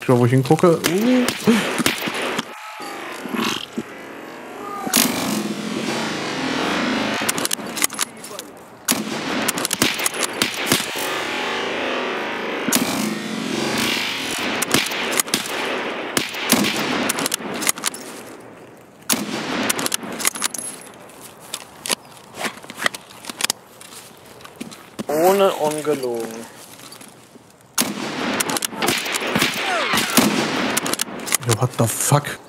Klar, wo ich hingucke. Ohne ungelogen. Ja, what the fuck?